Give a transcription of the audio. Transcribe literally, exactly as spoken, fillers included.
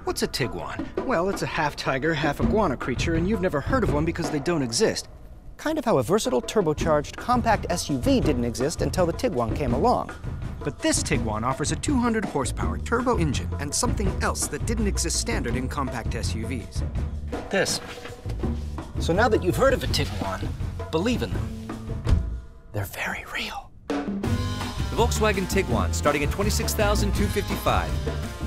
What's a Tiguan? Well, it's a half-tiger, half-iguana creature, and you've never heard of one because they don't exist. Kind of how a versatile, turbocharged, compact S U V didn't exist until the Tiguan came along. But this Tiguan offers a two hundred horsepower turbo engine and something else that didn't exist standard in compact S U Vs. This. So now that you've heard of a Tiguan, believe in them. They're very real. The Volkswagen Tiguan, starting at twenty-six thousand two hundred fifty-five dollars.